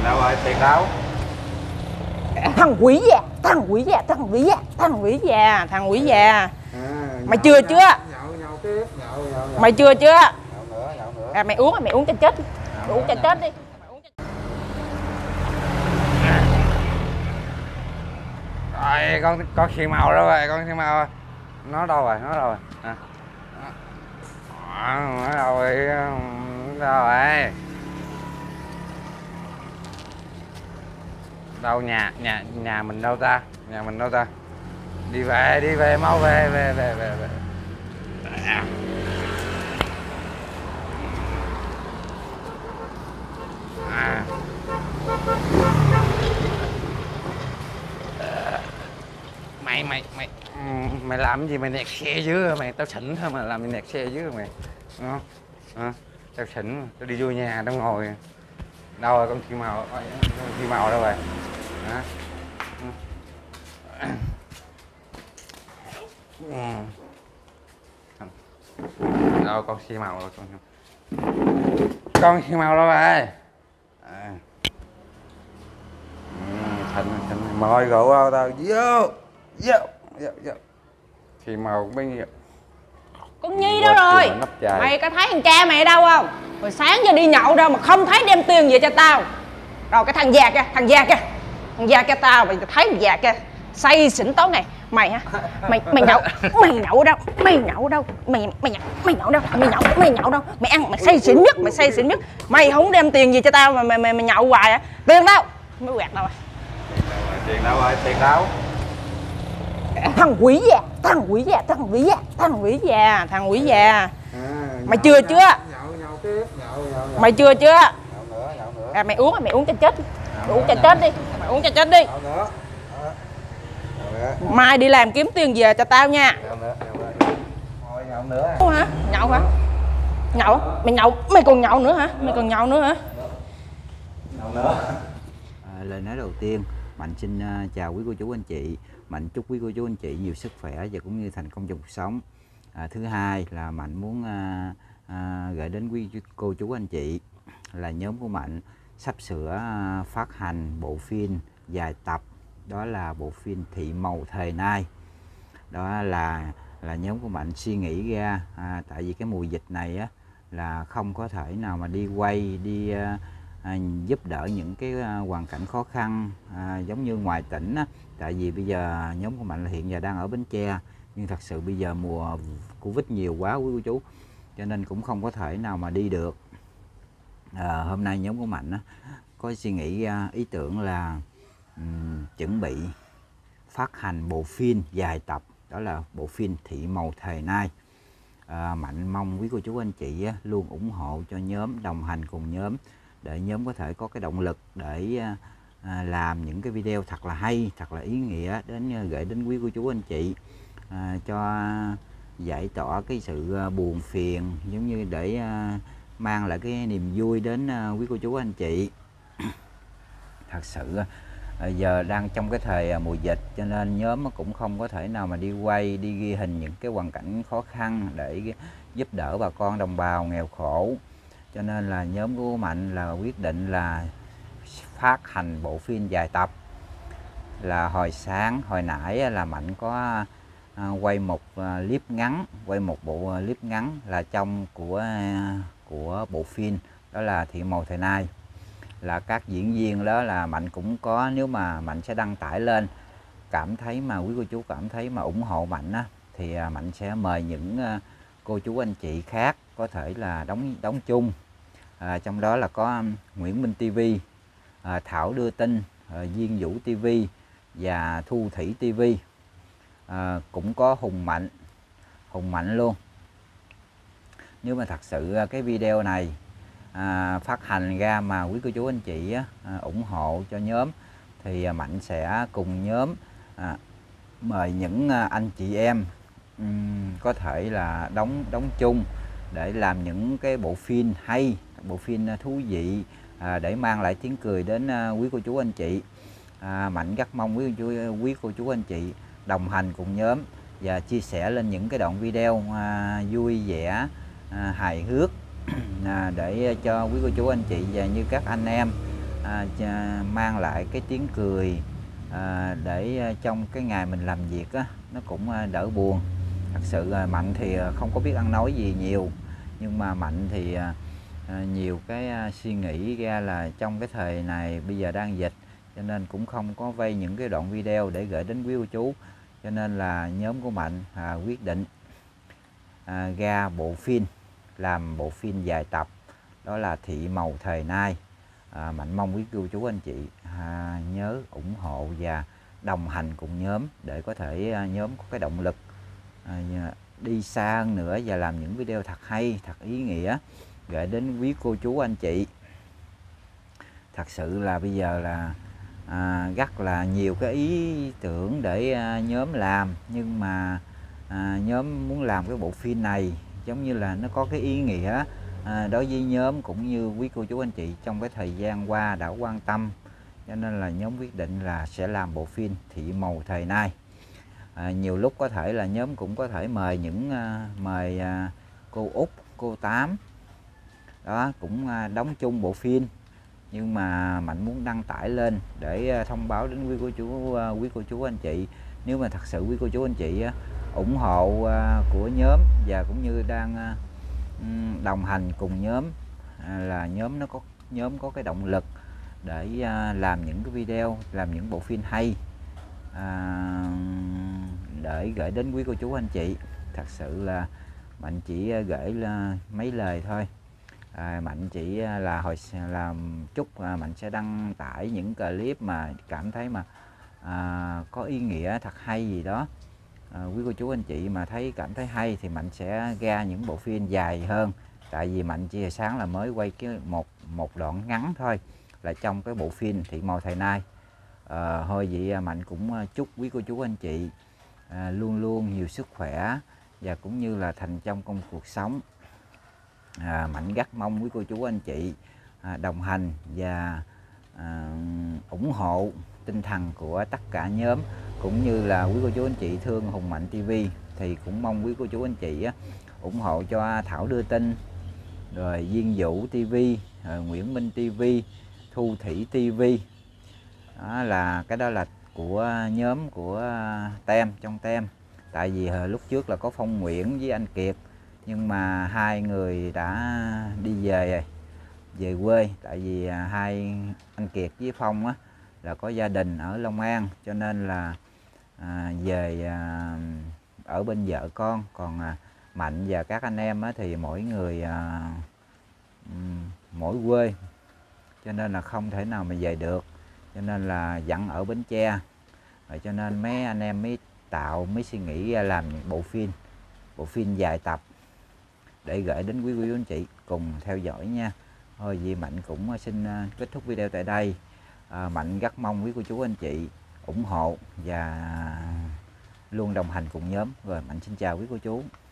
đâu rồi, tiền đâu? Thằng quỷ già, thằng quỷ già, thằng quỷ già, thằng quỷ già, thằng quỷ già. Mày chưa chưa? Nhậu tiếp, nhậu. Mày chưa chưa? Nhậu nữa. À, mày uống cho chết. Mày uống cho chết đi. Rồi, con Khiên Màu đâu rồi, con Khiên Màu. Nó đâu rồi, À. Nó đâu rồi, đâu rồi? Đâu nhà mình đâu ta? Nhà mình đâu ta? Đi về, mau về. À. À. Mày làm cái gì mày nẹt xe dưới mày, tao xỉn thôi mà làm gì nẹt xe dưới mày. Đúng không? Tao xỉn, tao đi vô nhà tao ngồi. Đâu rồi con Khiên Màu? Con Khiên Màu đâu rồi? Hả? Đâu con Khiên Màu rồi con Khiên Màu đâu rồi? Thịnh mời rượu đâu tao vô. Khiên Màu cũng biết. Con Nhi đâu rồi? Mày có thấy thằng cha mày ở đâu không? Hồi sáng giờ đi nhậu đâu mà không thấy đem tiền về cho tao. Rồi cái thằng già kia, thằng già kia tao mày thấy thằng già kia say xỉn tối ngày. Mày hả? Mày nhậu đâu? Mày nhậu đâu? Mày ăn mày say xỉn nhất. Mày không đem tiền về cho tao mà mày nhậu hoài à? Tiền đâu? Mới quẹt đâu rồi? Tiền đâu rồi? Tiền đâu? Thằng quỷ già, thằng quỷ già. Mày chưa chưa? Nhậu tiếp, nhậu. Mày chưa chưa? Nhậu nữa. À, mày uống cho chết. Mày uống cho chết đi. Mày uống cho chết đi. Nhậu nữa. Mai đi làm kiếm tiền về cho tao nha. Nhậu nữa. Thôi nhậu nữa. Nhậu hả? Nhậu hả? Nhậu? Mày còn nhậu nữa hả? Nhậu nữa. Lời nói đầu tiên, Mạnh xin chào quý cô chú anh chị. Mạnh chúc quý cô chú anh chị nhiều sức khỏe và cũng như thành công trong cuộc sống. Thứ hai là Mạnh muốn gửi đến quý cô chú anh chị là nhóm của Mạnh sắp sửa phát hành bộ phim dài tập, đó là bộ phim Thị Màu Thời Nay. Đó là nhóm của Mạnh suy nghĩ ra, tại vì cái mùa dịch này á, là không có thể nào mà đi quay giúp đỡ những cái hoàn cảnh khó khăn giống như ngoài tỉnh á. Tại vì bây giờ nhóm của Mạnh là hiện giờ đang ở Bến Tre, nhưng thật sự bây giờ mùa Covid nhiều quá quý cô chú, cho nên cũng không có thể nào mà đi được. Hôm nay nhóm của Mạnh á, có suy nghĩ ý tưởng là chuẩn bị phát hành bộ phim dài tập, đó là bộ phim Thị Màu Thời Nay. Mạnh mong quý cô chú anh chị luôn ủng hộ cho nhóm, đồng hành cùng nhóm để nhóm có thể có cái động lực để làm những cái video thật là hay, thật là ý nghĩa gửi đến quý cô chú anh chị, cho giải tỏa cái sự buồn phiền, giống như để mang lại cái niềm vui đến quý cô chú anh chị. Thật sự giờ đang trong cái thời mùa dịch, cho nên nhóm cũng không có thể nào mà đi quay, đi ghi hình những cái hoàn cảnh khó khăn để giúp đỡ bà con đồng bào nghèo khổ. Cho nên là nhóm của Mạnh là quyết định là phát hành bộ phim dài tập. Là hồi nãy là Mạnh có quay một bộ clip ngắn là trong của bộ phim, đó là Thị Màu Thời Nay. Là các diễn viên đó là Mạnh cũng có, nếu mà Mạnh sẽ đăng tải lên, cảm thấy mà quý cô chú cảm thấy mà ủng hộ Mạnh á, thì Mạnh sẽ mời những cô chú anh chị khác có thể là đóng chung. Trong đó là có Nguyễn Minh TV, Thảo Đưa Tin, Duyên Vũ TV và Thu Thủy TV. Cũng có Hùng Mạnh luôn. Nếu mà thật sự cái video này phát hành ra mà quý cô chú anh chị ủng hộ cho nhóm, thì Mạnh sẽ cùng nhóm mời những anh chị em có thể là đóng chung để làm những cái bộ phim hay, bộ phim thú vị, để mang lại tiếng cười đến quý cô chú anh chị. Mạnh rất mong quý cô chú anh chị đồng hành cùng nhóm và chia sẻ lên những cái đoạn video vui vẻ, hài hước để cho quý cô chú anh chị và như các anh em mang lại cái tiếng cười để trong cái ngày mình làm việc á, nó cũng đỡ buồn. Thật sự Mạnh thì không có biết ăn nói gì nhiều, nhưng mà Mạnh thì nhiều cái suy nghĩ ra là trong cái thời này bây giờ đang dịch, cho nên cũng không có vay những cái đoạn video để gửi đến quý cô chú. Cho nên là nhóm của Mạnh quyết định ra bộ phim, làm bộ phim dài tập, đó là Thị Màu Thời Nay. Mạnh mong quý cô chú anh chị nhớ ủng hộ và đồng hành cùng nhóm để có thể nhóm có cái động lực đi xa hơn nữa và làm những video thật hay, thật ý nghĩa gửi đến quý cô chú anh chị. Thật sự là bây giờ là rất là nhiều cái ý tưởng để nhóm làm, nhưng mà nhóm muốn làm cái bộ phim này giống như là nó có cái ý nghĩa đối với nhóm cũng như quý cô chú anh chị trong cái thời gian qua đã quan tâm, cho nên là nhóm quyết định là sẽ làm bộ phim Thị Màu Thời Nay. Nhiều lúc có thể là nhóm cũng có thể mời những cô Út, cô Tám đó cũng đóng chung bộ phim, nhưng mà Mạnh muốn đăng tải lên để thông báo đến quý cô chú anh chị. Nếu mà thật sự quý cô chú anh chị ủng hộ của nhóm và cũng như đang đồng hành cùng nhóm, là nhóm có cái động lực để làm những cái video, làm những bộ phim hay để gửi đến quý cô chú anh chị. Thật sự là Mạnh chỉ gửi mấy lời thôi. Mạnh chỉ là chúc Mạnh sẽ đăng tải những clip mà cảm thấy mà có ý nghĩa thật hay gì đó. Quý cô chú anh chị mà cảm thấy hay thì Mạnh sẽ ra những bộ phim dài hơn. Tại vì Mạnh chỉ sáng là mới quay cái một đoạn ngắn thôi là trong cái bộ phim Thị Màu Thời Nay. Thôi vậy Mạnh cũng chúc quý cô chú anh chị luôn luôn nhiều sức khỏe và cũng như là thành trong công cuộc sống. Mạnh rất mong quý cô chú anh chị đồng hành và ủng hộ tinh thần của tất cả nhóm, cũng như là quý cô chú anh chị thương Hùng Mạnh TV thì cũng mong quý cô chú anh chị ủng hộ cho Thảo Đưa Tin, rồi Duyên Vũ TV, Nguyễn Minh TV, Thu Thủy TV. Đó là của nhóm của Tem, trong Tem. Tại vì lúc trước là có Phong Nguyễn với anh Kiệt, nhưng mà hai người đã đi về quê. Tại vì hai anh Kiệt với Phong là có gia đình ở Long An, cho nên là về ở bên vợ con. Còn Mạnh và các anh em thì mỗi người mỗi quê, cho nên là không thể nào mà về được, cho nên là vẫn ở Bến Tre. Rồi cho nên mấy anh em mới suy nghĩ ra làm những bộ phim dài tập để gửi đến quý cô chú anh chị cùng theo dõi nha. Thôi vì Mạnh cũng xin kết thúc video tại đây. Mạnh rất mong quý cô chú anh chị ủng hộ và luôn đồng hành cùng nhóm. Rồi Mạnh xin chào quý cô chú.